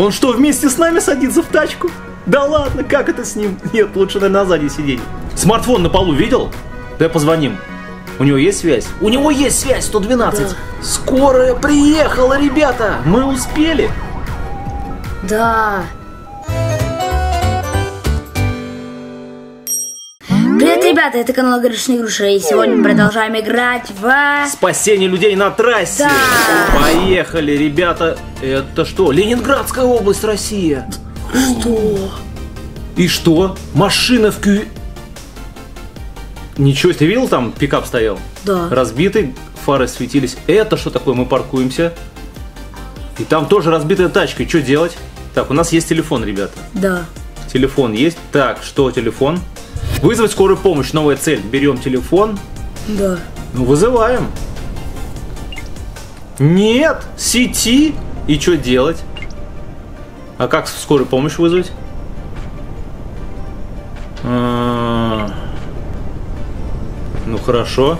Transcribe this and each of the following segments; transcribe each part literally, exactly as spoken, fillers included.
Он что, вместе с нами садится в тачку? Да ладно, как это с ним? Нет, лучше, наверное, на сзади сидеть. Смартфон на полу видел? Давай позвоним. У него есть связь? У него есть связь, сто двенадцать. Да. Скорая приехала, ребята. Мы успели. Да. Привет, ребята, это канал Гришный Груша, и сегодня мы продолжаем играть в... Спасение людей на трассе. Да. Поехали, ребята. Это что? Ленинградская область, Россия. Что? И что? Машина в кю... Ничего, ты видел, там пикап стоял? Да. Разбитый, фары светились. Это что такое? Мы паркуемся. И там тоже разбитая тачка. И что делать? Так, у нас есть телефон, ребята. Да. Телефон есть. Так, что телефон? Вызвать скорую помощь. Новая цель. Берем телефон. Да. Ну, вызываем. Нет, сети. И что делать? А как скорую помощь вызвать? А-а-а. Ну хорошо.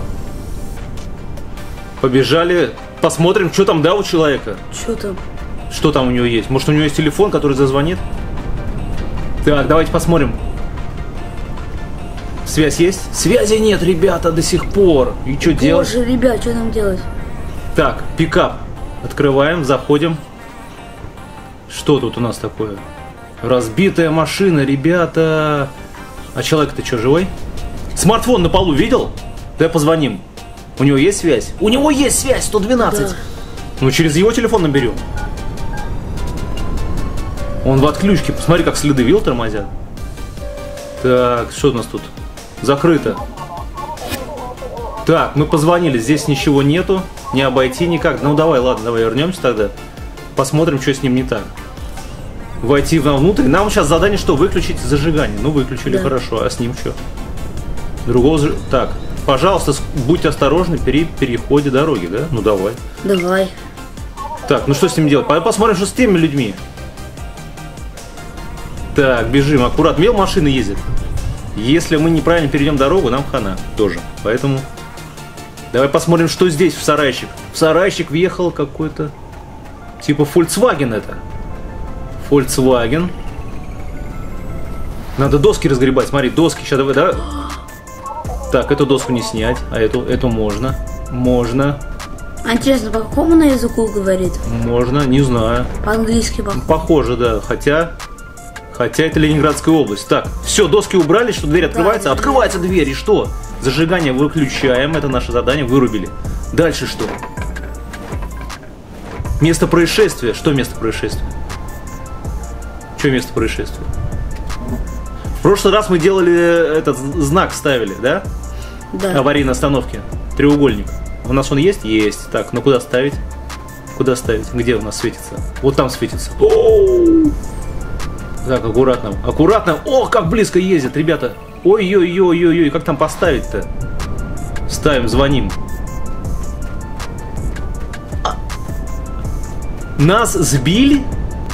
Побежали. Посмотрим, что там, да, у человека. Что там? Что там у него есть? Может, у него есть телефон, который зазвонит? Так, давайте посмотрим. Связь есть? Связи нет, ребята, до сих пор. И что делать? Боже, ребят, что нам делать? Так, пикап. Открываем, заходим. Что тут у нас такое? Разбитая машина, ребята. А человек-то что, живой? Смартфон на полу видел? Давай позвоним. У него есть связь? У него есть связь, сто двенадцать. Да. Ну, через его телефон наберем. Он в отключке. Посмотри, как следы, видел, тормозят. Так, что у нас тут? Закрыто. Так, мы позвонили, здесь ничего нету. Не обойти никак. Ну, давай, ладно, давай вернемся тогда. Посмотрим, что с ним не так. Войти внутрь. Нам сейчас задание что? Выключить зажигание. Ну, выключили, да. Хорошо. А с ним что? Другого... Так, пожалуйста, будь осторожны при переходе дороги, да? Ну, давай. Давай. Так, ну что с ним делать? Посмотрим, что с теми людьми. Так, бежим. Аккурат. Мел машины ездит. Если мы неправильно перейдем дорогу, нам хана тоже. Поэтому давай посмотрим, что здесь в сарайчик. В сарайчик въехал какой-то типа Volkswagen это. Volkswagen. Надо доски разгребать. Смотри, доски. Сейчас давай, давай. Так, эту доску не снять, а эту, эту можно. Можно. А интересно, по какому на языку говорит? Можно, не знаю. По-английски похоже. Похоже, да. Хотя... Хотя это Ленинградская область. Так, все, доски убрали, что дверь открывается. Да, открывается да. Дверь, и что? Зажигание выключаем, это наше задание, вырубили. Дальше что? Место происшествия. Что место происшествия? Что место происшествия? В прошлый раз мы делали этот знак, ставили, да? Да. Аварийной остановки. Треугольник. У нас он есть? Есть. Так, ну куда ставить? Куда ставить? Где у нас светится? Вот там светится. Так, аккуратно. Аккуратно. Ох, как близко ездит, ребята. Ой-ой-ой-ой-ой, как там поставить-то? Ставим, звоним. А... Нас сбили?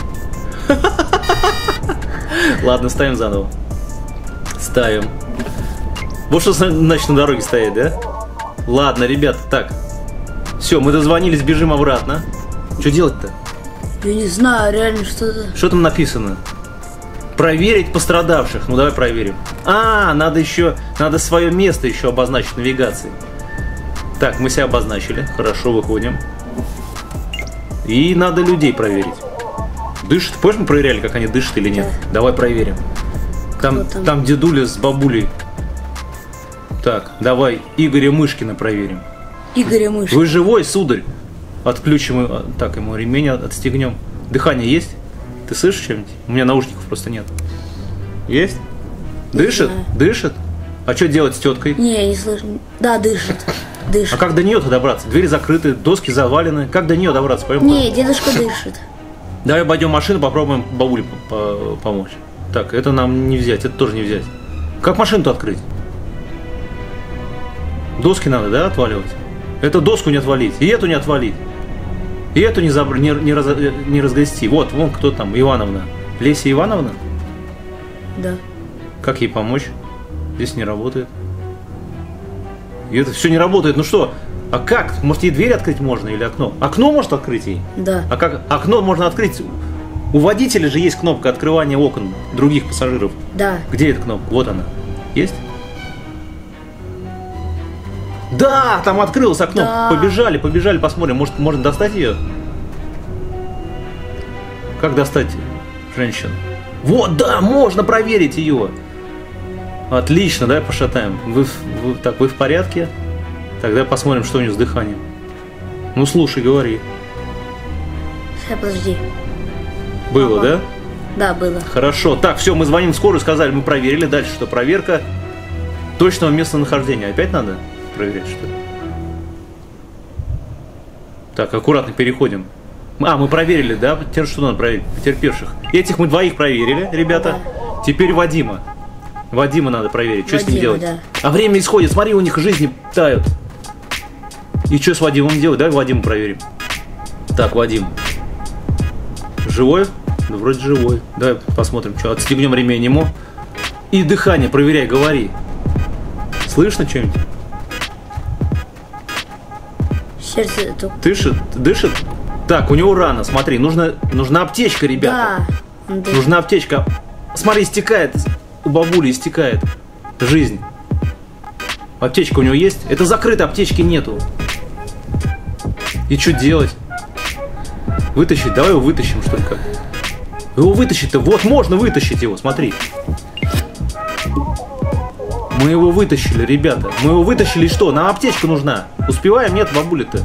Ладно, ставим заново. Ставим. Вот что значит на дороге стоять, да? Ладно, ребята, так. Все, мы дозвонились, бежим обратно. Что делать-то? Я не знаю, реально что-то. Что там написано? Проверить пострадавших. Ну давай проверим. А, надо еще, надо свое место еще обозначить в навигации. Так, мы себя обозначили. Хорошо, выходим. И надо людей проверить. Дышит. Помнишь, мы проверяли, как они дышат или нет? Да. Давай проверим. Там, там? там дедуля с бабулей. Так, давай Игоря Мышкина проверим. Игоря Мышкина. Вы живой, сударь? Отключим. Так, ему ремень отстегнем. Дыхание есть? Ты слышишь что-нибудь? У меня наушников просто нет. Есть? Дышит? Дышит? А что делать с теткой? Не, не слышу. Да, дышит. Дышит. А как до нее-то добраться? Двери закрыты, доски завалены. Как до нее добраться? Пойдем, не, дедушка дышит. Давай обойдем машину, попробуем бабуле помочь. Так, это нам не взять, это тоже не взять. Как машину-то открыть? Доски надо, да, отваливать? Эту доску не отвалить, и эту не отвалить. И эту не, забр... не, не, раз... не разгрести. Вот, вон кто там, Ивановна. Леся Ивановна? Да. Как ей помочь? Здесь не работает. И это все не работает. Ну что? А как? Может, ей дверь открыть можно или окно? Окно может открыть ей? Да. А как? Окно можно открыть У водителя же есть кнопка открывания окон других пассажиров. Да. Где эта кнопка? Вот она. Есть? Да, там открылось окно. Да. Побежали, побежали, посмотрим. Может, можно достать ее? Как достать женщину? Вот, да, можно проверить ее. Отлично, давай пошатаем. Вы, вы, так, вы в порядке? Тогда посмотрим, что у нее с дыханием. Ну, слушай, говори. Сейчас, подожди. Было, Ага. да? Да, было. Хорошо. Так, все, мы звоним в скорую, сказали, мы проверили. Дальше что? Проверка точного местонахождения. Опять надо проверять, что ли? Так, аккуратно переходим. А, мы проверили, да? Теперь что надо проверить? Потерпевших. Этих мы двоих проверили, ребята. Да. Теперь Вадима. Вадима надо проверить. Что с ним Вадима, делать? да. А время исходит. Смотри, у них жизни тают. И что с Вадимом делать? Давай Вадима проверим. Так, Вадим. Живой? Да вроде живой. Давай посмотрим, что. Отстегнем ремень ему. И дыхание проверяй, говори. Слышно что-нибудь? Сердце тут. Дышит? Дышит? Так, у него рана, смотри. Нужна, нужна аптечка, ребята. Да. Он дышит. Нужна аптечка. Смотри, истекает. У бабули истекает жизнь. Аптечка у него есть? Это закрыто, аптечки нету. И что делать? Вытащить? Давай его вытащим, что ли, как? Его вытащить-то, вот можно вытащить его, смотри. Мы его вытащили, ребята. Мы его вытащили, и что? Нам аптечка нужна. Успеваем? Нет, бабуля-то.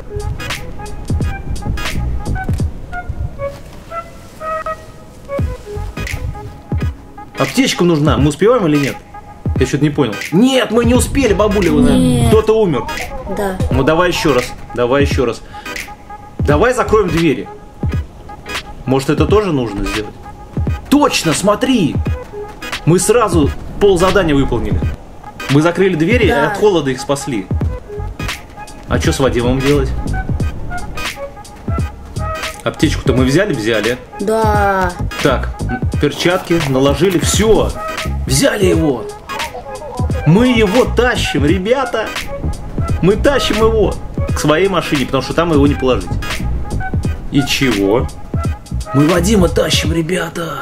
Аптечка нужна. Мы успеваем или нет? Я что-то не понял. Нет, мы не успели, бабуля. Нет. Кто-то умер. Да. Ну давай еще раз. Давай еще раз. Давай закроем двери. Может, это тоже нужно сделать? Точно, смотри. Мы сразу пол задания выполнили. Мы закрыли двери, Да. и от холода их спасли. А что с Вадимом делать? Аптечку-то мы взяли, взяли. Да. Так, перчатки наложили, все. Взяли его. Мы его тащим, ребята. Мы тащим его к своей машине, потому что там его не положить. И чего? Мы Вадима тащим, ребята.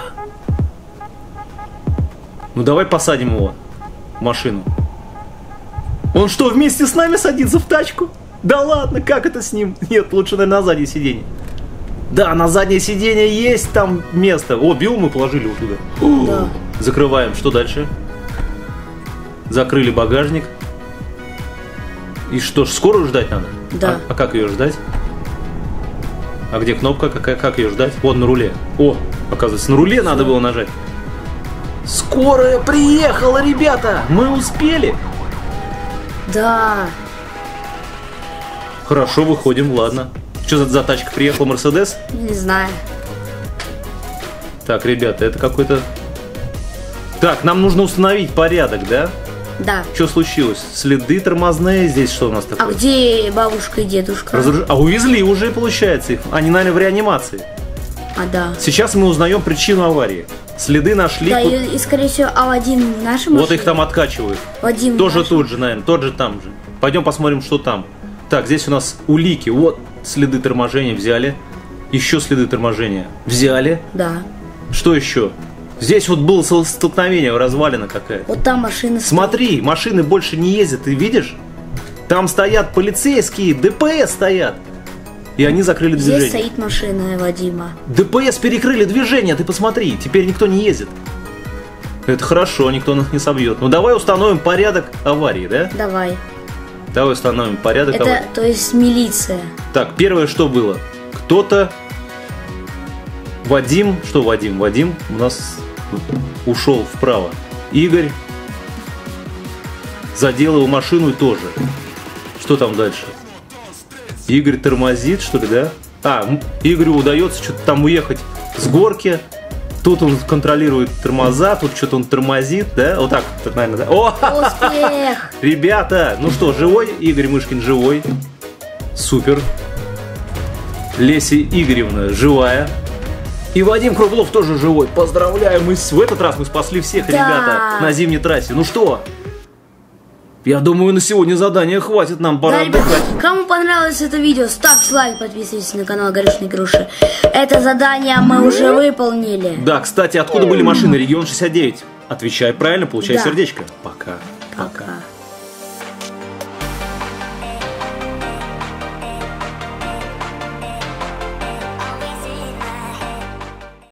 Ну давай посадим его в машину. Он что, вместе с нами садится в тачку? Да ладно, как это с ним? Нет, лучше, наверное, на заднее сиденье. Да, на заднее сиденье есть там место. О, био мы положили вот туда. Да. Закрываем. Что дальше? Закрыли багажник. И что ж, скорую ждать надо? Да. А, а как ее ждать? А где кнопка? Как, как ее ждать? Вот на руле. О, оказывается, на руле надо было нажать. Скорая приехала, ребята! Мы успели! Да. Хорошо, выходим, ладно. Что за, за тачка приехала? Мерседес? Не знаю. Так, ребята, это какой-то... Так, нам нужно установить порядок, да? Да. Что случилось? Следы тормозные. Здесь что у нас такое? А где бабушка и дедушка? Разруш- А увезли уже, получается, их. Они, наверное, в реанимации. А, да. Сейчас мы узнаем причину аварии. Следы нашли. Да, Тут- и, и, скорее всего, а Вадим в нашей Вот машине? их там откачивают. Вадим Тоже наш? тут же, наверное. Тот же там же. Пойдем посмотрим, что там. Так, здесь у нас улики. Вот следы торможения взяли. Еще следы торможения взяли. Да. Что еще? Здесь вот было столкновение, развалина какая-то. Вот там машина стоит. Смотри, машины больше не ездят, ты видишь? Там стоят полицейские, ДПС стоят. И они закрыли Здесь движение. стоит машина Вадима. ДПС перекрыли движение, ты посмотри, теперь никто не ездит. Это хорошо, никто нас не собьет. Ну давай установим порядок аварии, да? Давай. Давай установим порядок Это, аварии. то есть, милиция. Так, первое, что было? Кто-то... Вадим, что Вадим? Вадим у нас ушел вправо. Игорь задел его машину и тоже. Что там дальше? Игорь тормозит, что ли, да? А, м- Игорю удается что-то там уехать с горки. Тут он контролирует тормоза, тут что-то он тормозит, да? Вот так, так, наверное, да? О! Успех! Ребята, ну что, живой? Игорь Мышкин живой. Супер. Леся Игоревна живая. И Вадим Круглов тоже живой. Поздравляю, мы с... в этот раз мы спасли всех, Да. ребята, на зимней трассе. Ну что? Я думаю, на сегодня задания хватит, нам пора Да, ребят, отдыхать. кому понравилось это видео, ставьте лайк, подписывайтесь на канал Горюшные Груши. Это задание мы уже выполнили. Да, кстати, откуда были машины? Регион шестьдесят девять. Отвечай правильно, получай Да. сердечко. Пока. Пока.